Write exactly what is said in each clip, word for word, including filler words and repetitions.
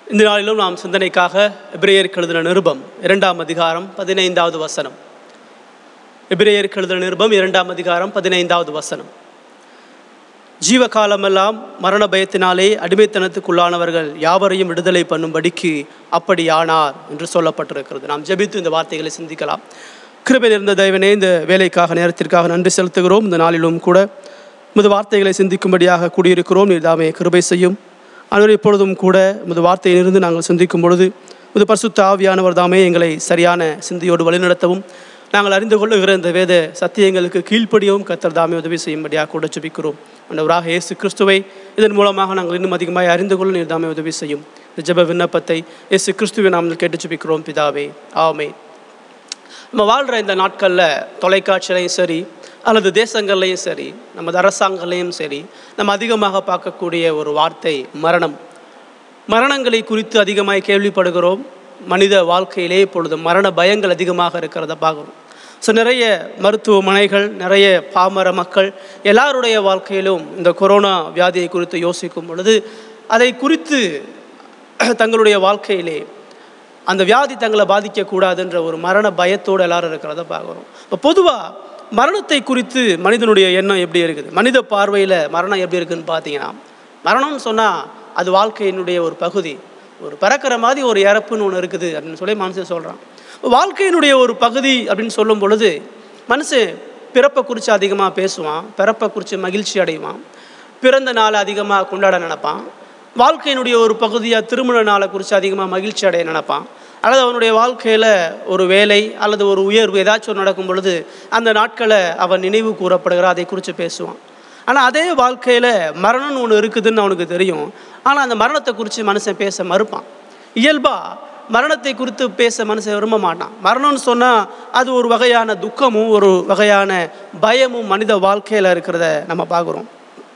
இந்த நாளிலும் நாம் சிந்தனைக்காக எபிரேயருக்கு எழுதின நிருபம் இரண்டாம் அதிகாரம் பதினைந்தாவது வசனம். எபிரேயருக்கு எழுதின நிருபம் இரண்டாம் அதிகாரம் பதினைந்தாவது வசனம். ஜீவகாலமெல்லாம் மரண பயத்தினாலே அடிமைத்தனத்துக்குள்ளானவர்கள் யாவரையும் விடுதலை பண்ணும்படிக்கு அப்படியானார் என்று சொல்லப்பட்டிருக்கிறது. நாம் ஜெபித்து இந்த வார்த்தைகளை சிந்திக்கலாம். கிருபையில் இருந்த தேவனே, இந்த வேலைக்காக நேரத்திற்காக நன்றி செலுத்துகிறோம். இந்த நாளிலும் கூட உமது வார்த்தைகளை சிந்திக்கும்படியாக கூடியிருக்கிறோம். நீர் தாமே கிருபை செய்யும். ஆனால் இப்பொழுதும் கூட உமது வார்த்தையிலிருந்து நாங்கள் சிந்திக்கும் பொழுது உமது பரிசுத்த ஆவியானவர் தாமே எங்களை சரியான சிந்தையோடு வழிநடத்தவும், நாங்கள் அறிந்து கொள்ளுகிற இந்த வேத சத்தியங்களுக்கு கீழ்ப்படியவும் கர்த்தர் தாமே உதவி செய்யும்படியாக கூட ஜெபிக்கிறோம். ஆண்டவராக இயேசு கிறிஸ்துவை இதன் மூலமாக நாங்கள் இன்னும் அதிகமாக அறிந்து கொள்ள நீர் தாமே உதவி செய்யும். இந்த ஜெப விண்ணப்பத்தை இயேசு கிறிஸ்துவை நாம் கேட்டு ஜெபிக்கிறோம் பிதாவே, ஆமென். நம்ம வாழ்கிற இந்த நாட்களில் தொலைக்காட்சியிலையும் சரி அல்லது தேசங்கள்லையும் சரி நமது அரசாங்கங்களையும் சரி நம்ம அதிகமாக பார்க்கக்கூடிய ஒரு வார்த்தை மரணம். மரணங்களை குறித்து அதிகமாக கேள்விப்படுகிறோம். மனித வாழ்க்கையிலே இப்பொழுது மரண பயங்கள் அதிகமாக இருக்கிறத பார்க்குறோம். ஸோ நிறைய மருத்துவமனைகள், நிறைய பாமர மக்கள் எல்லாருடைய வாழ்க்கையிலும் இந்த கொரோனா வியாதியை குறித்து யோசிக்கும் பொழுது அதை குறித்து தங்களுடைய வாழ்க்கையிலே அந்த வியாதி தங்களை பாதிக்கக்கூடாதுன்ற ஒரு மரண பயத்தோடு எல்லாரும் இருக்கிறத பார்க்குறோம். இப்போ பொதுவாக மரணத்தை குறித்து மனிதனுடைய எண்ணம் எப்படி இருக்குது, மனித பார்வையில் மரணம் எப்படி இருக்குதுன்னு பார்த்தீங்கன்னா, மரணம்னு சொன்னால் அது வாழ்க்கையினுடைய ஒரு பகுதி. ஒரு பிறக்கிற மாதிரி ஒரு இறப்புன்னு ஒன்று இருக்குது அப்படின்னு சொல்லி மனுஷன் சொல்கிறான். வாழ்க்கையினுடைய ஒரு பகுதி அப்படின்னு சொல்லும் பொழுது மனுஷன் பிறப்பை குறித்து அதிகமாக பேசுவான், பிறப்பை குறித்து மகிழ்ச்சி அடைவான், பிறந்த நாளை அதிகமாக கொண்டாட நினைப்பான், வாழ்க்கையினுடைய ஒரு பகுதியாக திருமண நாளை குறித்து அதிகமாக மகிழ்ச்சி அடைய நினைப்பான், அல்லது அவனுடைய வாழ்க்கையில் ஒரு வேலை அல்லது ஒரு உயர்வு ஏதாச்சும் ஒரு நடக்கும் பொழுது அந்த நாட்களை அவன் நினைவு கூறப்படுகிற அதை குறித்து பேசுவான். ஆனால் அதே வாழ்க்கையில் மரணம்னு ஒன்று இருக்குதுன்னு அவனுக்கு தெரியும். ஆனால் அந்த மரணத்தை குறித்து மனுஷன் பேச மறுப்பான். இயல்பாக மரணத்தை குறித்து பேச மனுஷன் விரும்ப மாட்டான். மரணம்னு சொன்னால் அது ஒரு வகையான துக்கமும் ஒரு வகையான பயமும் மனித வாழ்க்கையில் இருக்கிறத நம்ம பார்க்குறோம்.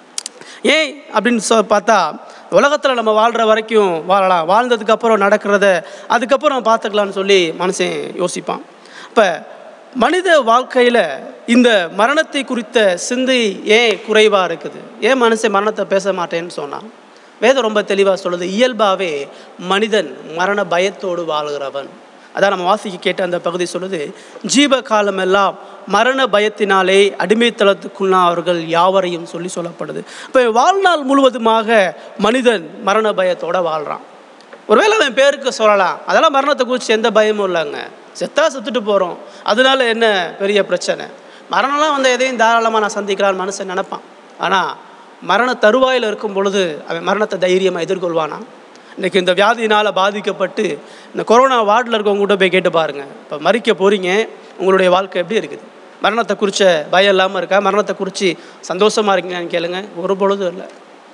ஏன் அப்படின்னு சொ பார்த்தா உலகத்தில் நம்ம வாழ்கிற வரைக்கும் வாழலாம், வாழ்ந்ததுக்கப்புறம் நடக்கிறத அதுக்கப்புறம் பார்த்துக்கலான்னு சொல்லி மனுஷன் யோசிப்பான். இப்போ மனித வாழ்க்கையில் இந்த மரணத்தை குறித்த சிந்தை ஏன் குறைவாக இருக்குது, ஏன் மனுஷன் மரணத்தை பேச மாட்டேன்னு சொன்னான்? வேதம் ரொம்ப தெளிவாக சொல்லுது, இயல்பாகவே மனிதன் மரண பயத்தோடு வாழ்கிறவன். அதான் நம்ம வாசிக்க கேட்ட அந்த பகுதி சொல்லுது, ஜீவ காலமெல்லாம் மரண பயத்தினாலே அடிமைத்தளத்துக்குள்ளானவர்கள் யாவரையும் சொல்லி சொல்லப்படுது. இப்போ வாழ்நாள் முழுவதுமாக மனிதன் மரண பயத்தோடு வாழ்கிறான். ஒருவேளை அவன் பேருக்கு சொல்லலாம், அதெல்லாம் மரணத்தை குறித்து எந்த பயமும் இல்லைங்க, செத்தா செத்துட்டு போகிறோம், அதனால என்ன பெரிய பிரச்சனை, மரணம்லாம் வந்து எதையும் தாராளமாக நான் சந்திக்கலான்னு மனுஷன் நினைப்பான். ஆனால் மரண தருவாயில் இருக்கும் பொழுது அவன் மரணத்தை தைரியமாக எதிர்கொள்வானா? இன்றைக்கி இந்த வியாதியினால் பாதிக்கப்பட்டு இந்த கொரோனா வார்டில் இருக்கவங்க கூட போய் கேட்டு பாருங்கள், இப்போ மறிக்க போகிறீங்க, உங்களுடைய வாழ்க்கை எப்படி இருக்குது, மரணத்தை குறித்த பயம் இல்லாமல் இருக்கா, மரணத்தை குறித்து சந்தோஷமாக இருக்கீங்கன்னு கேளுங்க, ஒரு பொழுதும் இல்லை.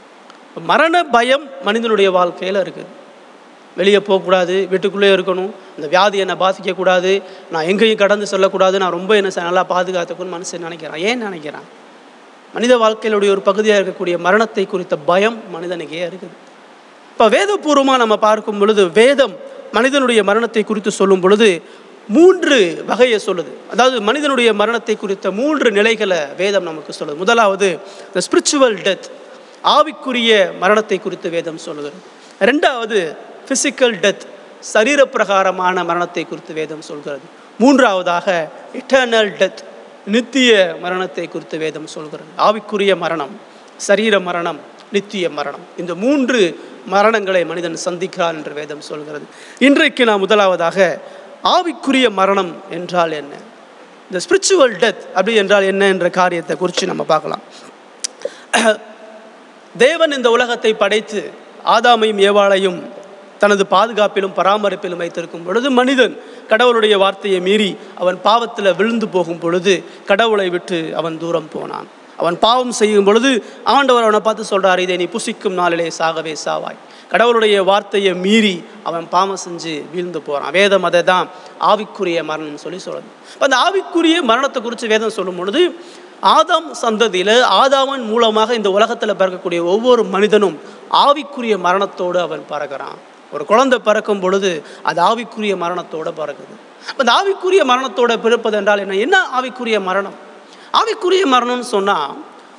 மரண பயம் மனிதனுடைய வாழ்க்கையில் இருக்குது. வெளியே போகக்கூடாது, வீட்டுக்குள்ளே இருக்கணும், இந்த வியாதி என்னை பாதிக்கக்கூடாது, நான் எங்கேயும் கடந்து செல்லக்கூடாது, நான் ரொம்ப என்ன நல்லா பாதுகாத்துக்கணும்னு மனுஷன் நினைக்கிறான். ஏன் நினைக்கிறான்? மனித வாழ்க்கையிலுடைய ஒரு பகுதியாக இருக்கக்கூடிய மரணத்தை குறித்த பயம் மனிதனுக்கே இருக்குது. இப்போ வேதபூர்வமாக நம்ம பார்க்கும் பொழுது வேதம் மனிதனுடைய மரணத்தை குறித்து சொல்லும் பொழுது மூன்று வகையை சொல்லுது. அதாவது மனிதனுடைய மரணத்தை குறித்த மூன்று நிலைகளை வேதம் நமக்கு சொல்லுது. முதலாவது த ஸ்பிரிச்சுவல் டெத், ஆவிக்குரிய மரணத்தை குறித்து வேதம் சொல்லுது. ரெண்டாவது ஃபிசிக்கல் டெத், சரீர பிரகாரமான மரணத்தை குறித்து வேதம் சொல்கிறது. மூன்றாவதாக இட்டர்னல் டெத், நித்திய மரணத்தை குறித்து வேதம் சொல்கிறது. ஆவிக்குரிய மரணம், சரீர மரணம், நித்திய மரணம், இந்த மூன்று மரணங்களை மனிதன் சந்திக்கிறான் என்று வேதம் சொல்கிறது. இன்றைக்கு நான் முதலாவதாக ஆவிக்குரிய மரணம் என்றால் என்ன, இந்த ஸ்பிரிச்சுவல் டெத் அப்படி என்றால் என்ன என்ற காரியத்தை குறித்து நம்ம பார்க்கலாம். தேவன் இந்த உலகத்தை படைத்து ஆதாமையும் ஏவாளையும் தனது பாதுகாப்பிலும் பராமரிப்பிலும் வைத்திருக்கும் பொழுது மனிதன் கடவுளுடைய வார்த்தையை மீறி அவன் பாவத்தில் விழுந்து போகும் பொழுது கடவுளை விட்டு அவன் தூரம் போனான். அவன் பாவம் செய்யும் பொழுது ஆண்டவர் அவனை பார்த்து சொல்கிறார், இதை நீ புசிக்கும் நாளிலே சாகவே சாவாய். கடவுளுடைய வார்த்தையை மீறி அவன் பாவம் செஞ்சு வீழ்ந்து போகிறான். வேதம் அதை தான் ஆவிக்குரிய மரணம்னு சொல்லி சொல்லுது. அந்த ஆவிக்குரிய மரணத்தை குறித்து வேதம் சொல்லும் பொழுது ஆதாம் சந்ததியில் ஆதாமன் மூலமாக இந்த உலகத்தில் பிறக்கக்கூடிய ஒவ்வொரு மனிதனும் ஆவிக்குரிய மரணத்தோடு அவன் பறக்கிறான். ஒரு குழந்தை பிறக்கும் பொழுது அது ஆவிக்குரிய மரணத்தோடு பிறக்குது. அந்த ஆவிக்குரிய மரணத்தோடு பிறப்பது என்றால் என்ன? என்ன ஆவிக்குரிய மரணம்? ஆவிக்குரிய மரணம்னு சொன்னால்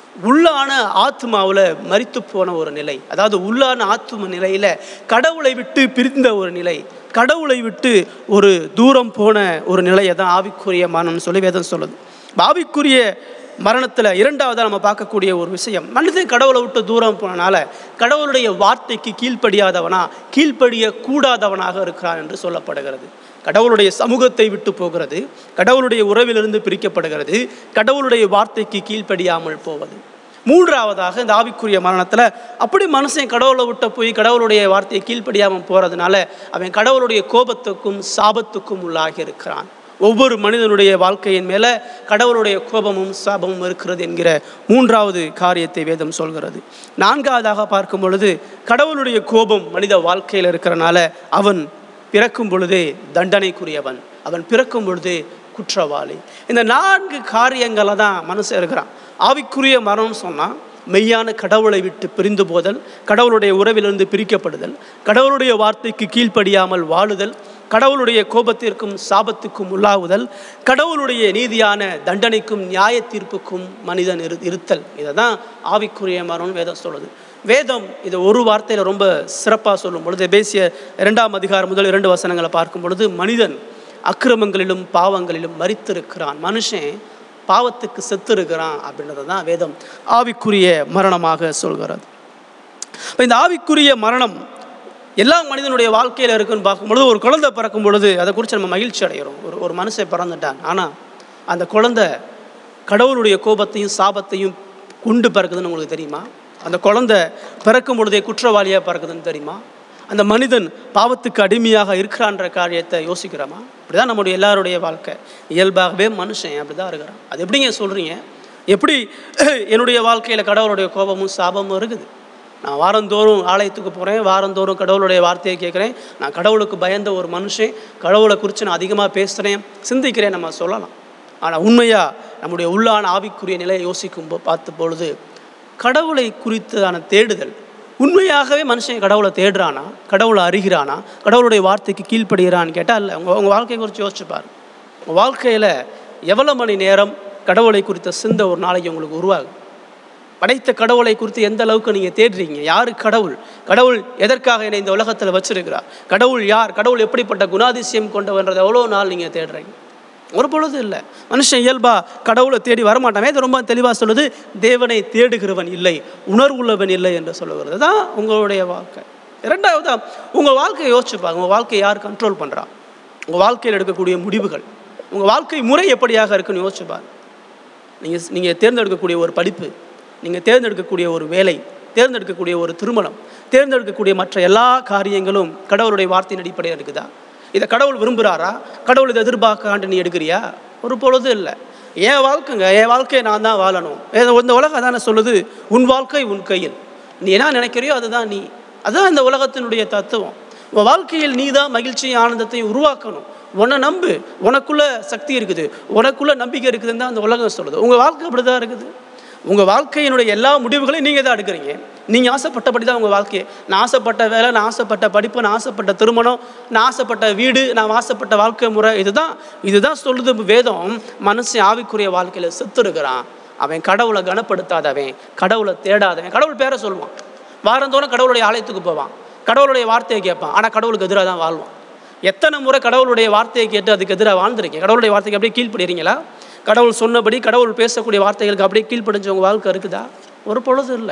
உள்ளான ஆத்மாவில் மரித்து போன ஒரு நிலை, அதாவது உள்ளான ஆத்ம நிலையில் கடவுளை விட்டு பிரிந்த ஒரு நிலை, கடவுளை விட்டு ஒரு தூரம் போன ஒரு நிலையை தான் ஆவிக்குரிய மரணம்னு சொல்லி வேதம் சொல்லுது. ஆவிக்குரிய மரணத்தில் இரண்டாவதாக நம்ம பார்க்கக்கூடிய ஒரு விஷயம், மனிதன் கடவுளை விட்டு தூரம் போனனால கடவுளுடைய வார்த்தைக்கு கீழ்ப்படியாதவனா கீழ்ப்படிய கூடாதவனாக இருக்கிறான் என்று சொல்லப்படுகிறது. கடவுளுடைய சமூகத்தை விட்டு போகிறது, கடவுளுடைய உறவிலிருந்து பிரிக்கப்படுகிறது, கடவுளுடைய வார்த்தைக்கு கீழ்ப்படியாமல் போவது. மூன்றாவதாக இந்த ஆவிக்குரிய மரணத்தில் அப்படி மனுஷன் கடவுளை விட்ட போய் கடவுளுடைய வார்த்தையை கீழ்ப்படியாமல் போகிறதுனால அவன் கடவுளுடைய கோபத்துக்கும் சாபத்துக்கும் உள்ளாகி இருக்கிறான். ஒவ்வொரு மனிதனுடைய வாழ்க்கையின் மேலே கடவுளுடைய கோபமும் சாபமும் இருக்கிறது என்கிற மூன்றாவது காரியத்தை வேதம் சொல்கிறது. நான்காவதாக பார்க்கும் பொழுது கடவுளுடைய கோபம் மனித வாழ்க்கையில் இருக்கிறனால அவன் பிறக்கும் பொழுதே தண்டனைக்குரியவன், அவன் பிறக்கும் பொழுதே குற்றவாளி. இந்த நான்கு காரியங்களை தான் மனுஷன் இருக்கிறான். ஆவிக்குரிய மரணம் சொன்னால் மெய்யான கடவுளை விட்டு பிரிந்து போதல், கடவுளுடைய உறவிலிருந்து பிரிக்கப்படுதல், கடவுளுடைய வார்த்தைக்கு கீழ்ப்படியாமல் வாழுதல், கடவுளுடைய கோபத்திற்கும் சாபத்துக்கும் உள்ளாகுதல், கடவுளுடைய நீதியான தண்டனைக்கும் நியாய தீர்ப்புக்கும் மனிதன் இரு இருத்தல் இதை தான் ஆவிக்குரிய மரணம் வேதம் சொல்லுது. வேதம் இதை ஒரு வார்த்தையில் ரொம்ப சிறப்பாக சொல்லும் பொழுது, எபேசிய இரண்டாம் அதிகாரம் முதல் இரண்டு வசனங்களை பார்க்கும் பொழுது, மனிதன் அக்கிரமங்களிலும் பாவங்களிலும் மரித்திருக்கிறான், மனுஷன் பாவத்துக்கு செத்து இருக்கிறான் அப்படின்றத தான் வேதம் ஆவிக்குரிய மரணமாக சொல்கிறது. இப்போ இந்த ஆவிக்குரிய மரணம் எல்லா மனிதனுடைய வாழ்க்கையில் இருக்குன்னு பார்க்கும்பொழுது, ஒரு குழந்தை பிறக்கும் பொழுது அதை குறித்து நம்ம மகிழ்ச்சி அடைகிறோம். ஒரு ஒரு மனுஷன் பிறந்துட்டான், ஆனால் அந்த குழந்தை கடவுளுடைய கோபத்தையும் சாபத்தையும் கொண்டு பிறக்குதுன்னு உங்களுக்கு தெரியுமா? அந்த குழந்தை பிறக்கும் பொழுதே குற்றவாளியாக பிறக்குதுன்னு தெரியுமா? அந்த மனிதன் பாவத்துக்கு அடிமையாக இருக்கிறான்ற காரியத்தை யோசிக்கிறோமா? அப்படிதான் நம்முடைய எல்லாருடைய வாழ்க்கை. இயல்பாகவே மனுஷன் அப்படி தான் இருக்கிறான். அது எப்படிங்க சொல்கிறீங்க? எப்படி என்னுடைய வாழ்க்கையில் கடவுளுடைய கோபமும் சாபமும் இருக்குது? நான் வாரந்தோறும் ஆலயத்துக்கு போகிறேன், வாரந்தோறும் கடவுளுடைய வார்த்தையை கேட்குறேன், நான் கடவுளுக்கு பயந்த ஒரு மனுஷன், கடவுளை குறித்து நான் அதிகமாக பேசுகிறேன், சிந்திக்கிறேன் நம்ம சொல்லலாம். ஆனால் உண்மையாக நம்முடைய உள்ளான ஆவிக்குரிய நிலையை யோசிக்கும் பார்த்த பொழுது கடவுளை குறித்தான தேடுதல், உண்மையாகவே மனுஷன் கடவுளை தேடுறானா, கடவுளை அறிகிறானா, கடவுளுடைய வார்த்தைக்கு கீழ்ப்படுகிறான்னு கேட்டால் இல்லை. உங்கள் உங்கள் வாழ்க்கையை குறித்து யோசிச்சுப்பார். உங்கள் வாழ்க்கையில் எவ்வளோ மணி நேரம் கடவுளை குறித்த சிந்தை ஒரு நாளைக்கு உங்களுக்கு உருவாகும்? படைத்த கடவுளை குறித்து எந்த அளவுக்கு நீங்கள் தேடுறீங்க? யார் கடவுள்? கடவுள் எதற்காக என்னை இந்த உலகத்தில் வச்சிருக்கிறார்? கடவுள் யார்? கடவுள் எப்படிப்பட்ட குணாதிசயம் கொண்டவன்றதை எவ்வளோ நாள் நீங்கள் தேடுறீங்க? ஒரு பொழுது இல்லை. மனுஷன் இயல்பா கடவுளை தேடி வரமாட்டான். இது ரொம்ப தெளிவாக சொல்லுது, தேவனை தேடுகிறவன் இல்லை, உணர்வுள்ளவன் இல்லை என்று சொல்லுகிறது தான் உங்களுடைய வாழ்க்கை. இரண்டாவது, உங்கள் வாழ்க்கையை யோசிச்சுப்பாங்க. உங்கள் வாழ்க்கையை யார் கண்ட்ரோல் பண்ணுறா? உங்கள் வாழ்க்கையில் எடுக்கக்கூடிய முடிவுகள், உங்கள் வாழ்க்கை முறை எப்படியாக இருக்குன்னு யோசிச்சுப்பார். நீங்கள் நீங்கள் தேர்ந்தெடுக்கக்கூடிய ஒரு படிப்பு, நீங்கள் தேர்ந்தெடுக்கக்கூடிய ஒரு வேலை, தேர்ந்தெடுக்கக்கூடிய ஒரு திருமணம், தேர்ந்தெடுக்கக்கூடிய மற்ற எல்லா காரியங்களும் கடவுளுடைய வார்த்தையின் அடிப்படையில் இருக்குதா? இதை கடவுள் விரும்புகிறாரா? கடவுள் இதை எதிர்பார்க்காண்டு நீ எடுக்கிறியா? ஒரு பொழுது இல்லை. என் வாழ்க்கைங்க, என் வாழ்க்கையை நான் தான் வாழணும். இந்த உலகம் தானே சொல்லுது, உன் வாழ்க்கை உன் கையில், நீ என்ன நினைக்கிறியோ அதுதான் நீ. அதுதான் இந்த உலகத்தினுடைய தத்துவம். உன் வாழ்க்கையில் நீ தான் மகிழ்ச்சியும் ஆனந்தத்தையும் உருவாக்கணும். உன்னை நம்பு, உனக்குள்ள சக்தி இருக்குது, உனக்குள்ள நம்பிக்கை இருக்குதுன்னு தான் அந்த உலகம் சொல்லுது. உங்கள் வாழ்க்கை அப்படி தான் இருக்குது. உங்கள் வாழ்க்கையினுடைய எல்லா முடிவுகளையும் நீங்கள் தான் எடுக்கிறீங்க. நீங்கள் ஆசைப்பட்டபடி தான் உங்கள் வாழ்க்கையை. நான் ஆசைப்பட்ட வேலை, நான் ஆசைப்பட்ட படிப்பு, நான் ஆசைப்பட்ட திருமணம், நான் ஆசைப்பட்ட வீடு, நான் ஆசைப்பட்ட வாழ்க்கை முறை, இதுதான் இதுதான் சொல்லுது வேதம். மனுஷன் ஆவிக்குரிய வாழ்க்கையில் செத்து இருக்கிறான். அவன் கடவுளை கனப்படுத்தாதவன், கடவுளை தேடாதவன், கடவுள் பேரை சொல்லுவான், வாரந்தோறும் கடவுளுடைய ஆலயத்துக்கு போவான், கடவுளுடைய வார்த்தையை கேட்பான், ஆனால் கடவுளுக்கு எதிராக தான் வாழ்வான். எத்தனை முறை கடவுளுடைய வார்த்தையை கேட்டு அதுக்கு எதிராக வாழ்ந்துருக்கீங்க? கடவுளுடைய வார்த்தைக்கு அப்படியே கீழ்ப்படுறீங்களா? கடவுள் சொன்னபடி கடவுள் பேசக்கூடிய வார்த்தைகளுக்கு அப்படியே கீழ்ப்படிஞ்சவங்க வாழ்க்கை இருக்குதா? ஒரு பொழுது இல்லை.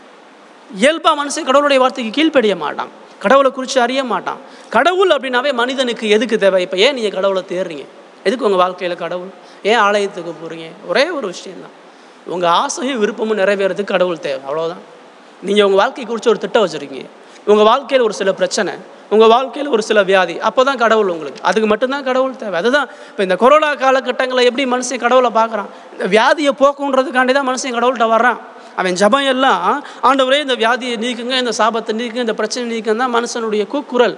இயல்பா மனுஷன் கடவுளுடைய வார்த்தைக்கு கீழ்ப்படிய மாட்டான், கடவுளை குறித்து அறிய மாட்டான். கடவுள் அப்படின்னாவே மனிதனுக்கு எதுக்கு தேவை? இப்போ ஏன் நீங்கள் கடவுளை தேடுறீங்க? எதுக்கு உங்கள் வாழ்க்கையில் கடவுள்? ஏன் ஆலயத்துக்கு போகிறீங்க? ஒரே ஒரு விஷயந்தான், உங்கள் ஆசையும் விருப்பமும் நிறைவேறதுக்கு கடவுள் தேவை, அவ்வளோதான். நீங்கள் உங்கள் வாழ்க்கையை குறித்து ஒரு திட்டம் வச்சுருக்கீங்க, உங்கள் வாழ்க்கையில் ஒரு சில பிரச்சனை, உங்கள் வாழ்க்கையில் ஒரு சில வியாதி, அப்போ தான் கடவுள் உங்களுக்கு, அதுக்கு மட்டும்தான் கடவுள் தேவை. அதுதான் இப்போ இந்த கொரோனா காலகட்டங்களில் எப்படி மனுஷன் கடவுளை பார்க்குறான்? இந்த வியாதியை போக்குன்றதுக்காண்டி தான் மனுஷன் கடவுள்கிட்ட வர்றான். அவன் ஜபம் எல்லாம், ஆண்டவரே இந்த வியாதியை நீக்குங்க, இந்த சாபத்தை நீக்குங்க, இந்த பிரச்சனை நீக்குங்க தான் மனுஷனுடைய கூக்குரல்.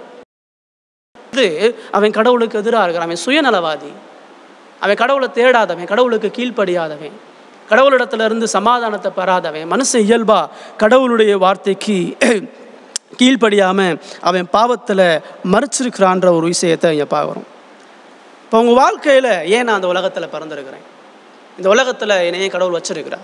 இது அவன் கடவுளுக்கு எதிராக இருக்கிறான். அவன் சுயநலவாதி, அவன் கடவுளை தேடாதவன், கடவுளுக்கு கீழ்ப்படியாதவன், கடவுளிடத்துல இருந்து சமாதானத்தை பெறாதவன். மனுஷன் இயல்பா கடவுளுடைய வார்த்தைக்கு கீழ்ப்படியாமல் அவன் பாவத்தில் மறைச்சிருக்கிறான்ற ஒரு விஷயத்தை இங்கே பார்க்குறோம். இப்போ உங்கள் வாழ்க்கையில் ஏன் நான் அந்த உலகத்தில் பிறந்திருக்கிறேன்? இந்த உலகத்தில் என்னையே கடவுள் வச்சிருக்கிறா?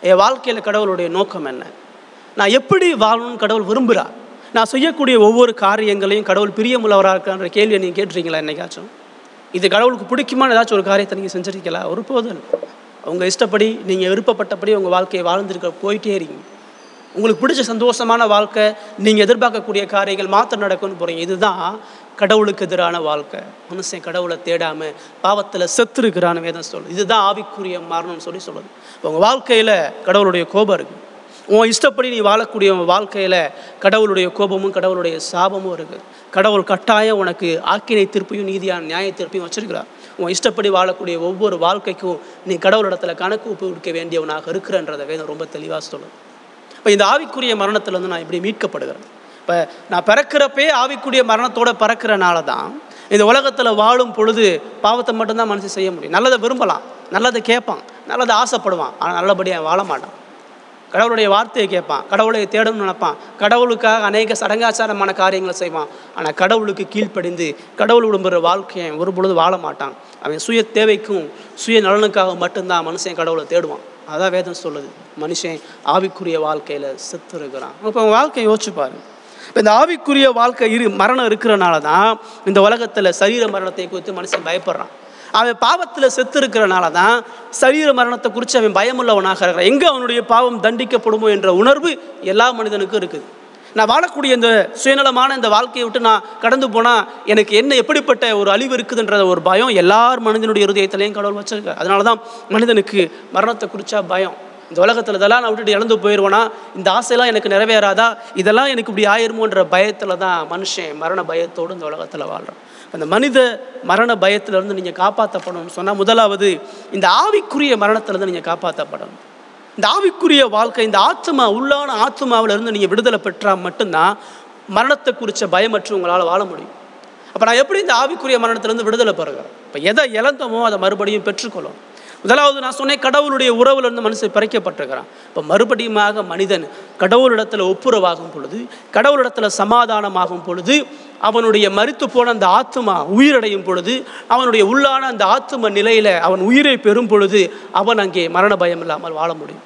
என் வாழ்க்கையில் கடவுளுடைய நோக்கம் என்ன, நான் எப்படி வாழணும்னு கடவுள் விரும்புகிறார், நான் செய்யக்கூடிய ஒவ்வொரு காரியங்களையும் கடவுள் பிரியமுள்ளவராக இருக்கான்ற கேள்வியை நீங்கள் கேட்டுருக்கீங்களா என்னைக்காச்சும்? இது கடவுளுக்கு பிடிக்குமான ஏதாச்சும் ஒரு காரியத்தை நீங்கள் செஞ்சுருக்கீங்களா? ஒரு போதும் உங்கள் இஷ்டப்படி நீங்கள் விருப்பப்பட்டபடி உங்கள் வாழ்க்கையை வாழ்ந்துருக்க போயிட்டே இருக்கீங்க. உங்களுக்கு பிடிச்ச சந்தோஷமான வாழ்க்கை, நீங்கள் எதிர்பார்க்கக்கூடிய காரியங்கள் மாற்றம் நடக்கும்னு போகிறீங்க. இதுதான் கடவுளுக்கு எதிரான வாழ்க்கை. மனுஷன் கடவுளை தேடாமல் பாவத்தில் செத்துருக்கிறான்னு வேதம் சொல்லுது. இதுதான் ஆவிக்குரிய மரணம்னு சொல்லி சொல்லுது. உங்கள் வாழ்க்கையில் கடவுளுடைய கோபம் இருக்குது. உன் இஷ்டப்படி நீ வாழக்கூடிய உன் வாழ்க்கையில் கடவுளுடைய கோபமும் கடவுளுடைய சாபமும் இருக்குது. கடவுள் கட்டாயம் உனக்கு ஆக்கினை தீர்ப்பையும் நீதியான நியாய தீர்ப்பையும் வச்சிருக்கிறார். உன் இஷ்டப்படி வாழக்கூடிய ஒவ்வொரு வாழ்க்கைக்கும் நீ கடவுளிடத்தில் கணக்கு ஒப்பு கொடுக்க வேண்டியவனாக இருக்கிறன்றதை வேதம் ரொம்ப தெளிவாக சொல்லுது. இப்போ இந்த ஆவிக்குரிய மரணத்திலேருந்து நான் இப்படி மீட்கப்படுகிறேன். இப்போ நான் பிறக்கிறப்பே ஆவிக்குரிய மரணத்தோடு பிறக்கிறனால தான் இந்த உலகத்தில் வாழும் பொழுது பாவத்தை மட்டும்தான் மனுஷன் செய்ய முடியும். நல்லதை விரும்பலாம், நல்லதை கேட்பான், நல்லதை ஆசைப்படுவான், ஆனால் நல்லபடியாக வாழ மாட்டான். கடவுளுடைய வார்த்தையை கேட்பான், கடவுளை தேடணும்னு நினைப்பான், கடவுளுக்காக அநேக சடங்காச்சாரமான காரியங்களை செய்வான். ஆனால் கடவுளுக்கு கீழ்ப்படிந்து கடவுள் விரும்புகிற வாழ்க்கையை ஒரு பொழுது வாழ மாட்டான். அவன் சுய தேவைக்கும் சுய நலனுக்காக மட்டும்தான் மனுஷன் கடவுளை தேடுவான். அதான் வேதம் சொல்லுது, மனுஷன் ஆவிக்குரிய வாழ்க்கையில் செத்து இருக்கிறான். இப்போ அவன் வாழ்க்கையை யோசிச்சுப்பாரு. இப்போ இந்த ஆவிக்குரிய வாழ்க்கை இரு மரணம் இருக்கிறனால தான் இந்த உலகத்தில் சரீர மரணத்தை குறித்து மனுஷன் பயப்படுறான். அவன் பாவத்தில் செத்து இருக்கிறனால தான் சரீர மரணத்தை குறித்து அவன் பயமுள்ளவனாக இருக்கிறான். எங்கே அவனுடைய பாவம் தண்டிக்கப்படுமோ என்ற உணர்வு எல்லா மனிதனுக்கும் இருக்குது. நான் வாழக்கூடிய இந்த சுயநலமான இந்த வாழ்க்கையை விட்டு நான் கடந்து போனால் எனக்கு என்ன எப்படிப்பட்ட ஒரு அழிவு இருக்குதுன்ற ஒரு பயம் எல்லார் மனிதனுடைய இருதயத்திலையும் கடவுள் வச்சிருக்கார். அதனால தான் மனிதனுக்கு மரணத்தை குறித்தா பயம். இந்த உலகத்தில் இதெல்லாம் நான் விட்டுட்டு இழந்து போயிடுவேனா, இந்த ஆசையெல்லாம் எனக்கு நிறைவேறாதா, இதெல்லாம் எனக்கு இப்படி ஆயிருமோன்ற பயத்தில் தான் மனுஷன் மரண பயத்தோடு இந்த உலகத்தில் வாழ்கிறான். அந்த மனித மரண பயத்திலிருந்து நீங்கள் காப்பாற்றப்படணும்னு சொன்னால் முதலாவது இந்த ஆவிக்குரிய மரணத்திலேருந்து நீங்கள் காப்பாற்றப்படணும். இந்த ஆவிக்குரிய வாழ்க்கை, இந்த ஆத்மா உள்ளான ஆத்மாவில் இருந்து நீங்கள் விடுதலை பெற்றால் மட்டும்தான் மரணத்தை குறித்த பயமற்று உங்களால் வாழ முடியும். அப்போ நான் எப்படி இந்த ஆவிக்குரிய மரணத்திலேருந்து விடுதலை பெறுகிறேன்? இப்போ எதை இழந்தமோ அதை மறுபடியும் பெற்றுக்கொள்ளும். முதலாவது நான் சொன்னேன், கடவுளுடைய உறவுலேருந்து மனுஷன் பறிக்கப்பட்டிருக்கிறான். இப்போ மறுபடியுமாக மனிதன் கடவுளிடத்தில் ஒப்புரவாகும் பொழுது, கடவுளிடத்தில் சமாதானமாகும் பொழுது, அவனுடைய மரித்து போன அந்த ஆத்மா உயிரடையும் பொழுது, அவனுடைய உள்ளான அந்த ஆத்ம நிலையில் அவன் உயிரை பெறும் பொழுது அவன் அங்கே மரண பயம் இல்லாமல் வாழ முடியும்.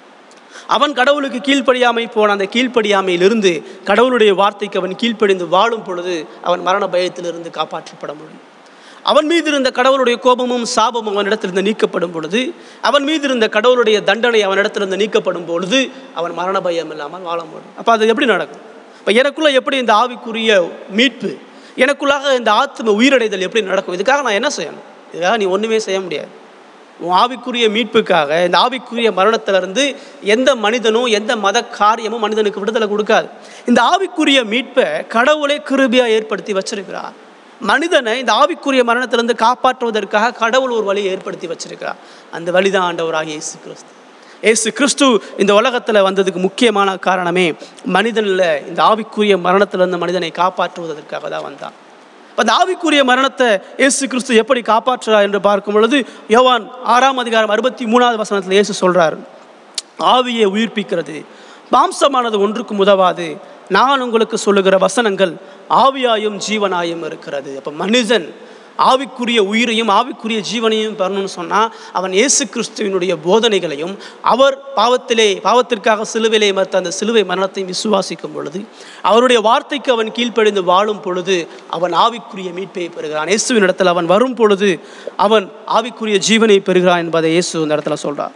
அவன் கடவுளுக்கு கீழ்ப்படியாமை போன அந்த கீழ்ப்படியாமையிலிருந்து கடவுளுடைய வார்த்தைக்கு அவன் கீழ்ப்படிந்து வாழும் பொழுது அவன் மரண பயத்திலிருந்து காப்பாற்றப்பட முடியும். அவன் மீது இருந்த கடவுளுடைய கோபமும் சாபமும் அவனிடத்திலிருந்து நீக்கப்படும் பொழுது, அவன் மீது இருந்த கடவுளுடைய தண்டனை அவனிடத்திலிருந்து நீக்கப்படும் பொழுது அவன் மரண பயம் இல்லாமல் வாழ முடியும். அப்போ அது எப்படி நடக்கும்? இப்போ எனக்குள்ளே எப்படி இந்த ஆவிக்குரிய மீட்பு, எனக்குள்ளாக இந்த ஆத்ம உயிரடைதல் எப்படி நடக்கும்? இதுக்காக நான் என்ன செய்யணும்? இதுக்காக நீ ஒன்றுமே செய்ய முடியாது. உன் ஆவிக்குரிய மீட்புக்காக இந்த ஆவிக்குரிய மரணத்திலிருந்து எந்த மனிதனும் எந்த மத காரியமும் மனிதனுக்கு விடுதலை கொடுக்காது. இந்த ஆவிக்குரிய மீட்பை கடவுளே கிருபையாக ஏற்படுத்தி வச்சிருக்கிறார். மனிதனை இந்த ஆவிக்குரிய மரணத்திலிருந்து காப்பாற்றுவதற்காக கடவுள் ஒரு வழியை ஏற்படுத்தி வச்சிருக்கிறார். அந்த வழிதான் ஆண்டவராகிய இயேசு கிறிஸ்து. இயேசு கிறிஸ்து இந்த உலகத்தில் வந்ததுக்கு முக்கியமான காரணமே மனிதனில் இந்த ஆவிக்குரிய மரணத்திலிருந்து மனிதனை காப்பாற்றுவதற்காக தான் வந்தான். அந்த ஆவிக்குரிய மரணத்தை இயேசு கிறிஸ்து எப்படி காப்பாற்றுறார் என்று பார்க்கும் பொழுது, யோவான் ஆறாம் அதிகாரம் அறுபத்தி மூணாவது வசனத்தில் இயேசு சொல்றார், ஆவியை உயிர்ப்பிக்கிறது மாம்சமானது ஒன்றுக்கும் உதவாது, நான் உங்களுக்கு சொல்லுகிற வசனங்கள் ஆவியாயும் ஜீவனாயும் இருக்கிறது. அப்போ மனிதன் ஆவிக்குரிய உயிரையும் ஆவிக்குரிய ஜீவனையும் பெறணும்னு சொன்னால் அவன் இயேசு கிறிஸ்துவினுடைய போதனைகளையும் அவர் பாவத்திலே பாவத்திற்காக சிலுவையிலே மற்ற அந்த சிலுவை மரணத்தையும் விசுவாசிக்கும் பொழுது, அவருடைய வார்த்தைக்கு அவன் கீழ்ப்படிந்து வாழும் பொழுது அவன் ஆவிக்குரிய மீட்பை பெறுகிறான். இயேசுவின் இடத்துல அவன் வரும் பொழுது அவன் ஆவிக்குரிய ஜீவனை பெறுகிறான் என்பதை இயேசு இந்த இடத்துல சொல்கிறார்.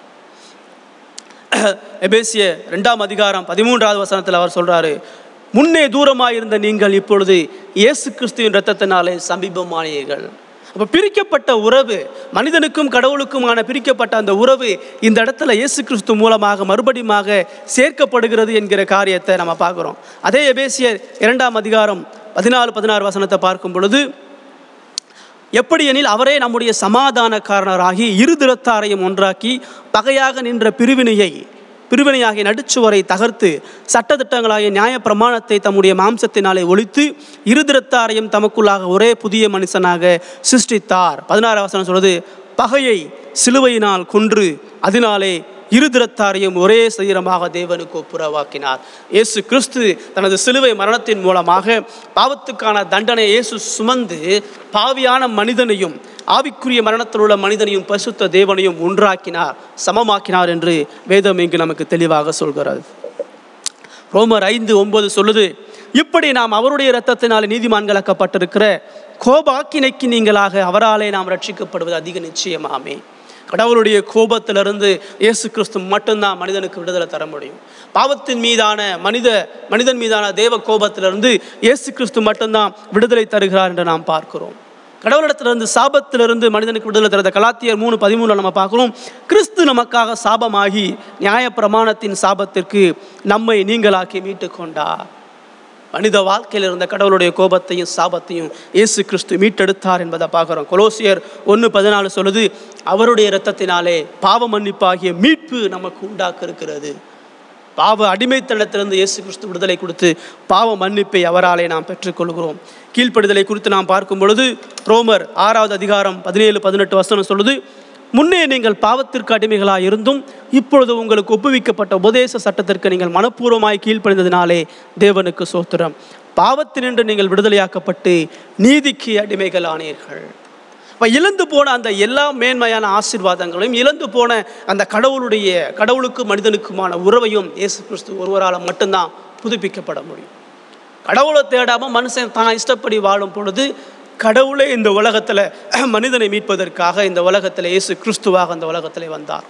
எபேசியர் ரெண்டாம் அதிகாரம் பதிமூன்றாவது வசனத்தில் அவர் சொல்கிறாரு, முன்னே தூரமாயிருந்த நீங்கள் இப்பொழுது இயேசு கிறிஸ்துவின் இரத்தத்தினாலே சமீபமானீர்கள். அப்போ பிரிக்கப்பட்ட உறவு, மனிதனுக்கும் கடவுளுக்குமான பிரிக்கப்பட்ட அந்த உறவு இந்த இடத்துல இயேசு கிறிஸ்து மூலமாக மறுபடியுமாக சேர்க்கப்படுகிறது என்கிற காரியத்தை நம்ம பார்க்குறோம். அதே எபேசியர் இரண்டாம் அதிகாரம் பதினாலு பதினாறு வசனத்தை பார்க்கும் பொழுது, எப்படி எனில் அவரே நம்முடைய சமாதானக்காரராகி இரு திறத்தாரையும் ஒன்றாக்கி பகையாக நின்ற பிரிவினையை பிரிவினையாகிய நடுச்சுவரை தகர்த்து சட்டத்திட்டங்களாகிய நியாய பிரமாணத்தை தம்முடைய மாம்சத்தினாலே ஒழித்து இருதிரத்தாரையும் தமக்குள்ளாக ஒரே புதிய மனுஷனாக சிருஷ்டித்தார். பதினாறு வசனம் சொல்வது, பகையை சிலுவையினால் கொன்று அதனாலே இருதிரத்தாரையும் ஒரே சரீரமாக தேவனுக்கு ஒப்புரவாக்கினார். இயேசு கிறிஸ்து தனது சிலுவை மரணத்தின் மூலமாக பாவத்துக்கான தண்டனை இயேசு சுமந்து பாவியான மனிதனையும் ஆவிக்குரிய மரணத்தில் உள்ள மனிதனையும் பரிசுத்த தேவனையும் ஒன்றாக்கினார், சமமாக்கினார் என்று வேதம் இங்கு நமக்கு தெளிவாக சொல்கிறது. ரோமர் ஐந்து ஒன்பது சொல்லுது, இப்படி நாம் அவருடைய இரத்தத்தினால் நீதிமான்களாக்கப்பட்டிருக்கிற கோபாக்கினைக்கு நீங்களாக அவராலே நாம் ரட்சிக்கப்படுவது அதிக நிச்சயமாமே. கடவுளுடைய கோபத்திலிருந்து இயேசு கிறிஸ்து மட்டும்தான் மனிதனுக்கு விடுதலை தர முடியும். பாவத்தின் மீதான மனித மனிதன் மீதான தேவ கோபத்திலிருந்து இயேசு கிறிஸ்து மட்டும்தான் விடுதலை தருகிறார் என்று நாம் பார்க்கிறோம். கடவுளிடத்திலிருந்து சாபத்திலிருந்து மனிதனுக்கு விடுதலை தருத கலாத்தியர் மூணு பதிமூணுல நம்ம பார்க்கிறோம், கிறிஸ்து நமக்காக சாபமாகி நியாய பிரமாணத்தின் சாபத்திற்கு நம்மை நீங்களாக்கி மீட்டு கொண்டார். மனித வாழ்க்கையில் இருந்த கடவுளுடைய கோபத்தையும் சாபத்தையும் இயேசு கிறிஸ்து மீட்டெடுத்தார் என்பதை பார்க்குறோம். கொலோசியர் ஒன்று பதினாலு சொல்லுது, அவருடைய இரத்தத்தினாலே பாவ மன்னிப்பாகிய மீட்பு நமக்கு உண்டாக்க இருக்கிறது. பாவ அடிமைத்தனத்திலிருந்து இயேசு கிறிஸ்து விடுதலை கொடுத்து பாவ மன்னிப்பை அவராலே நாம் பெற்றுக்கொள்கிறோம். கீழ்ப்படுதலை குறித்து நாம் பார்க்கும் பொழுது ரோமர் ஆறாவது அதிகாரம் பதினேழு பதினெட்டு வசனம் சொல்லுது, முன்னே நீங்கள் பாவத்திற்கு அடிமைகளாக இருந்தும் இப்பொழுது உங்களுக்கு ஒப்புவிக்கப்பட்ட உபதேச சட்டத்திற்கு நீங்கள் மனப்பூர்வமாய் கீழ்ப்படிந்ததினாலே தேவனுக்கு சோத்திரம். பாவத்தினின்று நீங்கள் விடுதலையாக்கப்பட்டு நீதிக்கு அடிமைகள் ஆனீர்கள். இப்போ இழந்து போன அந்த எல்லா மேன்மையான ஆசீர்வாதங்களையும் இழந்து போன அந்த கடவுளுடைய கடவுளுக்கும் மனிதனுக்குமான உறவையும் இயேசு கிறிஸ்து ஒருவரால் மட்டும்தான் புதுப்பிக்கப்பட முடியும். கடவுளை தேடாமல் மனுஷன் தான் இஷ்டப்படி வாழும் பொழுது கடவுளே இந்த உலகத்தில் மனிதனை மீட்பதற்காக இந்த உலகத்தில் இயேசு கிறிஸ்துவாக அந்த உலகத்தில் வந்தார்.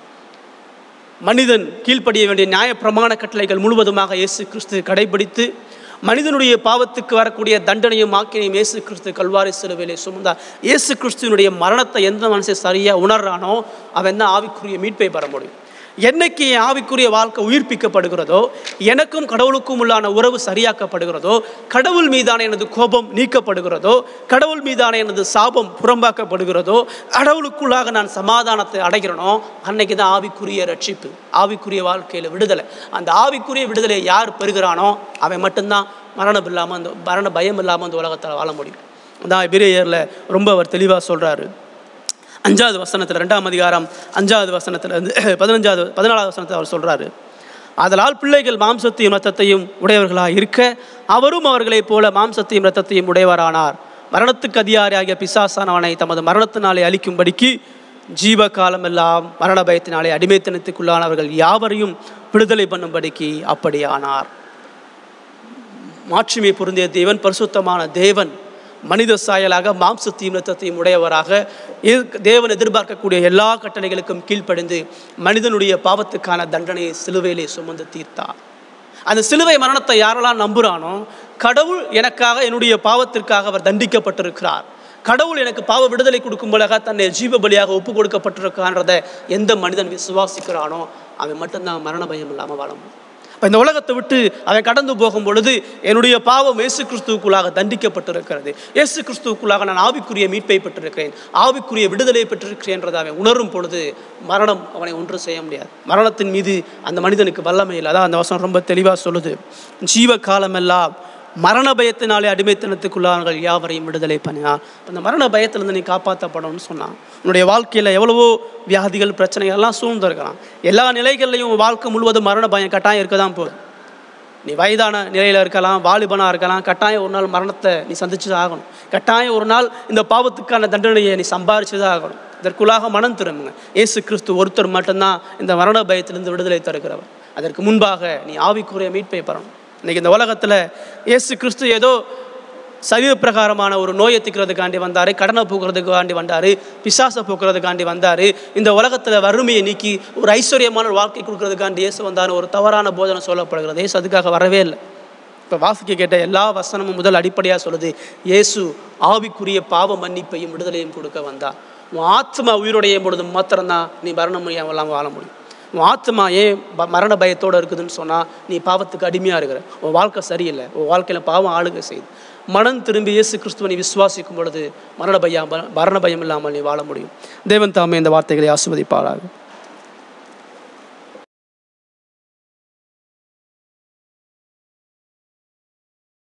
மனிதன் கீழ்ப்படிய வேண்டிய நியாய பிரமாண கட்டளைகள் முழுவதுமாக இயேசு கிறிஸ்து கடைபிடித்து மனிதனுடைய பாவத்துக்கு வரக்கூடிய தண்டனையும் ஆக்கினையும் இயேசு கிறிஸ்து கல்வாரி சிலுவையிலே சுமந்தார். இயேசு கிறிஸ்துவனுடைய மரணத்தை எந்த மனுஷன் சரியாக உணர்றானோ அவன் தான் ஆவிக்குரிய மீட்பை பெற முடியும். என்னைக்கு என் ஆவிக்குரிய வாழ்க்கை உயிர்ப்பிக்கப்படுகிறதோ, எனக்கும் கடவுளுக்கும் உள்ளான உறவு சரியாக்கப்படுகிறதோ, கடவுள் மீதான எனது கோபம் நீக்கப்படுகிறதோ, கடவுள் மீதான எனது சாபம் புறம்பாக்கப்படுகிறதோ, கடவுளுக்குள்ளாக நான் சமாதானத்தை அடைகிறனோ, அன்னைக்கு தான் ஆவிக்குரிய ரட்சிப்பு, ஆவிக்குரிய வாழ்க்கையில் விடுதலை. அந்த ஆவிக்குரிய விடுதலை யார் பெறுகிறானோ அவன் மட்டும்தான் மரணம் இல்லாமல் அந்த மரண பயம் இல்லாமல் அந்த உலகத்தில் வாழ முடியும். அதான் எபிரேயரில் ரொம்ப அவர் தெளிவாக சொல்கிறாரு. அஞ்சாவது வசனத்தில் ரெண்டாம் அதிகாரம் அஞ்சாவது வசனத்தில் இருந்து பதினஞ்சாவது பதினாலாவது வசனத்தில் அவர் சொல்கிறாரு, அதனால் பிள்ளைகள் மாம்சத்தையும் இரத்தத்தையும் உடையவர்களாக இருக்க அவரும் அவர்களைப் போல மாம்சத்தையும் இரத்தத்தையும் உடையவரானார். மரணத்துக்கு அதிகாரியாகிய பிசாசானவனை தமது மரணத்தினாலே அழிக்கும்படிக்கு ஜீவ காலமெல்லாம் மரண பயத்தினாலே அடிமைத்தனத்துக்குள்ளானவர்கள் யாவரையும் விடுதலை பண்ணும்படிக்கு அப்படியானார். மாட்சிமை பொருந்திய தேவன், பரிசுத்தமான தேவன் மனித சாயலாக மாம்சத்தையும் இரத்தத்தையும் உடையவராக தேவன் எதிர்பார்க்கக்கூடிய எல்லா கட்டளைகளுக்கும் கீழ்ப்படிந்து மனிதனுடைய பாவத்துக்கான தண்டனையை சிலுவையிலே சுமந்து தீர்த்தார். அந்த சிலுவை மரணத்தை யாரெல்லாம் நம்புகிறானோ, கடவுள் எனக்காக என்னுடைய பாவத்திற்காக அவர் தண்டிக்கப்பட்டிருக்கிறார், கடவுள் எனக்கு பாவ விடுதலை கொடுக்கும்போதாக தன்னை ஜீவ பலியாக ஒப்பு கொடுக்கப்பட்டிருக்கான்றதை எந்த மனிதன் விசுவாசிக்கிறானோ அவன் மட்டும்தான் மரண பயம் இல்லாமல் வாழ முடியும். இப்போ இந்த உலகத்தை விட்டு அவன் கடந்து போகும் பொழுது என்னுடைய பாவம் இயேசு கிறிஸ்துவுக்குள்ளாக தண்டிக்கப்பட்டிருக்கிறது, இயேசு கிறிஸ்துவுக்குள்ளாக நான் ஆவிக்குரிய மீட்பை பெற்றிருக்கிறேன், ஆவிக்குரிய விடுதலை பெற்றிருக்கிறேன் என்றதை அவன் உணரும் பொழுது மரணம் அவனை ஒன்றும் செய்ய முடியாது. மரணத்தின் மீது அந்த மனிதனுக்கு வல்லமை இல்லை. அதான் அந்த வசனம் ரொம்ப தெளிவாக சொல்லுது, ஜீவ காலமெல்லாம் மரண பயத்தினாலே அடிமைத்தனத்துக்குள்ளார்கள் யாவரையும் விடுதலை பண்ணினார். அந்த மரண பயத்திலிருந்து நீ காப்பாற்றப்படணும்னு சொன்னான். உன்னுடைய வாழ்க்கையில் எவ்வளவோ வியாதிகள் பிரச்சனைகள் எல்லாம் சூழ்ந்திருக்கலாம். எல்லா நிலைகள்லையும் வாழ்க்கை முழுவதும் மரண பயம் கட்டாயம் இருக்க தான் போகுது. நீ வயதான நிலையில் இருக்கலாம், வாலிபனாக இருக்கலாம், கட்டாயம் ஒரு நாள் மரணத்தை நீ சந்திச்சு தான் ஆகணும். கட்டாயம் ஒரு நாள் இந்த பாவத்துக்கான தண்டனையை நீ சம்பாரிச்சு தான் ஆகணும். இதற்குள்ளாக மனம் திரும்புங்க. இயேசு கிறிஸ்து ஒருத்தர் மட்டும்தான் இந்த மரண பயத்திலிருந்து விடுதலை தருகிறவர். அதற்கு முன்பாக நீ ஆவிக்குரிய மீட்பை பெறணும். இன்றைக்கி இந்த உலகத்தில் இயேசு கிறிஸ்து ஏதோ சரீர பிரகாரமான ஒரு நோயை தீர்க்கிறதுக்காண்டி வந்தார், கடனை போக்குறதுக்காண்டி வந்தார், பிசாசை போக்குறதுக்காண்டி வந்தார், இந்த உலகத்தில் வறுமையை நீக்கி ஒரு ஐஸ்வர்யமான வாழ்க்கை கொடுக்கறதுக்காண்டி இயேசு வந்தார். ஒரு தவறான போதனை சொல்லப்படுகிறது. இயேசு அதுக்காக வரவே இல்லை. இப்போ வாசிக்க கேட்ட எல்லா வசனமும் முதல் அடிப்படையாக சொல்லுது, இயேசு ஆவிக்குரிய பாவ மன்னிப்பையும் விடுதலையும் கொடுக்க வந்தார். உன் ஆத்மா உயிருடைய பொழுது மாத்திரம்தான் நீ மரணம் எல்லாம் வாழ முடியும். உன் ஆத்மா ஏன் மரண பயத்தோடு இருக்குதுன்னு சொன்னால் நீ பாவத்துக்கு அடிமையாக இருக்கிற, உன் வாழ்க்கை சரியில்லை, உன் வாழ்க்கையில் பாவம் ஆளுகை செய்யுது. மனம் திரும்பி இயேசு கிறிஸ்துவை நீ விசுவாசிக்கும் பொழுது மரண பயம் மரண பயம் இல்லாமல் நீ வாழ முடியும். தேவன் தாமே இந்த வார்த்தைகளை ஆசீர்வதிப்பாராக.